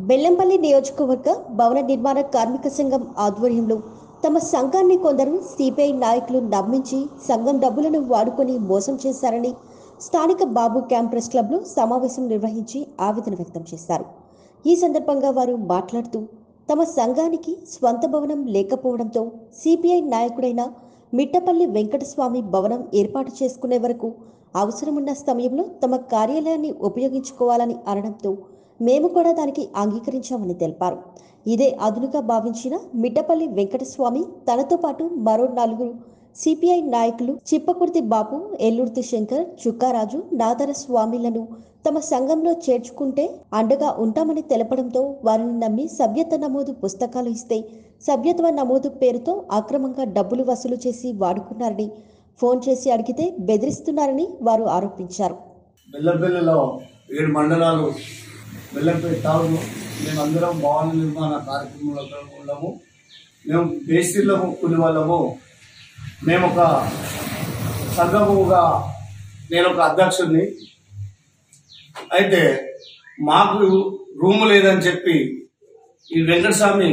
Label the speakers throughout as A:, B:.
A: బెల్లంపల్లి నియోజకవర్గ భవన నిర్మాణ కార్మిక సంఘం ఆధ్వర్యంలో తమ సంఘాన్ని కొందరు సిపిఐ నాయకులు నమ్మించి సంఘం డబ్బులను వాడుకొని మోసం చేశారని స్థానిక బాబు క్యాంప్ ప్రెస్ క్లబ్లో సమావేశం నిర్వహించి ఆవేదన వ్యక్తం చేశారు. ఈ సందర్భంగా వారు మాట్లాడుతూ తమ సంఘానికి స్వంత భవనం లేకపోవడంతో సిపిఐ నాయకుడైన మిట్టపల్లి వెంకటస్వామి భవనం ఏర్పాటు చేసుకునే వరకు అవసరమున్న సమయంలో తమ కార్యాలయాన్ని ఉపయోగించుకోవాలని అనడంతో మేము కూడా దానికి అంగీకరించామని తెలిపారు. ఇదే అదునుగా భావించిన మిట్టపల్లి వెంకటస్వామి తనతో పాటు మరో 4 సిపిఐ నాయకులు చిప్పకుర్తి బాపు, ఎల్లుర్తి శంకర్, చుక్కారాజు, నాదర స్వామిలను తమ సంఘంలో చేర్చుకుంటే అండగా ఉంటామని తెలపడంతో వారిని నమ్మి సభ్యత్వ నమోదు పుస్తకాలు ఇస్తే సభ్యత్వ నమోదు పేరుతో అక్రమంగా డబ్బులు వసూలు చేసి వాడుకున్నారని, ఫోన్ చేసి అడిగితే బెదిరిస్తున్నారని వారు ఆరోపించారు.
B: బెల్లంపల్లిలో 7 మండలాలు బెల్లంపల్లి టౌన్ మేమందరం భవన నిర్మాణ కార్యక్రమంలో ఉన్నాము. మేము బేసిల్లము కూలి వాళ్ళము. మేము ఒక సంఘముగా నేను ఒక అధ్యక్షుడిని. అయితే మాకు రూము లేదని చెప్పి ఈ వెంకటస్వామి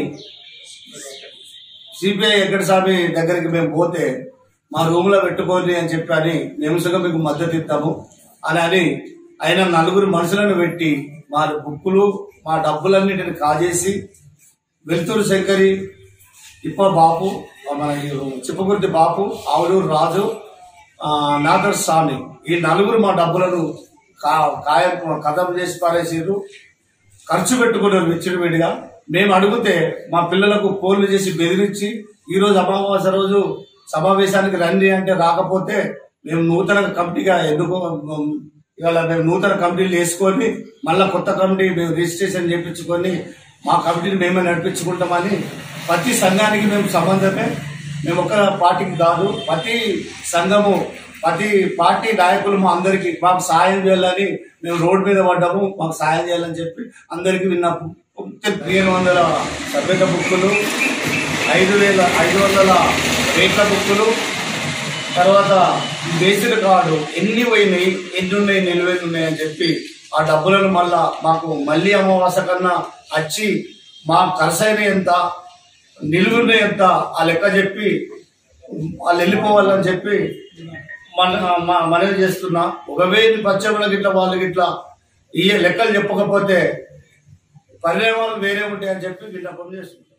B: సిపిఐ వెంకటస్వామి దగ్గరికి మేము పోతే మా రూములో పెట్టుకోండి అని చెప్పి నిమిషంగా మీకు మద్దతు ఇస్తాము అని ఆయన 4 మనుషులను పెట్టి మా బుక్కులు మా డబ్బులన్నిటిని కాజేసి వెలుతూరు శంకరి, ఇప్ప బాపు, మన చిప్పకుర్తి బాపు, ఆవులూరు రాజు, నాదర్ స్వామి ఈ 4 మా డబ్బులను కథం చేసి పారేసారు. ఖర్చు పెట్టుకున్నారు విచ్చలవిడిగా. మేము అడిగితే మా పిల్లలకు ఫోన్లు చేసి బెదిరించి ఈరోజు అమావాస్య రోజు సమావేశానికి రండి అంటే రాకపోతే మేము నూతన కమిటీగా ఇవాళ మేము నూతన కమిటీలు వేసుకొని మళ్ళీ కొత్త కమిటీ మేము రిజిస్ట్రేషన్ చేయించుకొని మా కమిటీని మేమే నడిపించుకుంటామని ప్రతి సంఘానికి మేము సంబంధమే. మేము ఒక పార్టీకి కాదు, ప్రతి సంఘము ప్రతి పార్టీ నాయకులు మా అందరికీ మాకు సాయం చేయాలని మేము రోడ్డు మీద పడ్డాము. మాకు సాయం చేయాలని చెప్పి అందరికీ విన్నప్పుడు 1500 సభ్యత బుక్కులు, 5500 రేట్ల బుక్కులు, తర్వాత బేసిక్ కార్డు ఎన్ని పోయినాయి, ఎన్ని ఉన్నాయి, నిలువెన్ని ఉన్నాయని చెప్పి ఆ డబ్బులను మాకు మళ్ళీ అమావాస్య కన్నా వచ్చి మా ఖర్చైన ఎంత, నిలువున్న ఎంత ఆ లెక్క చెప్పి వాళ్ళు వెళ్ళిపోవాలని చెప్పి మనవి చేస్తున్నా. ఒకవేళ పచ్చములకి ఇట్లా వాళ్ళకి ఇట్లా ఈ లెక్కలు చెప్పకపోతే పరిణామాలు వేరే ఉంటాయని చెప్పి విన్నపం చేస్తున్నా.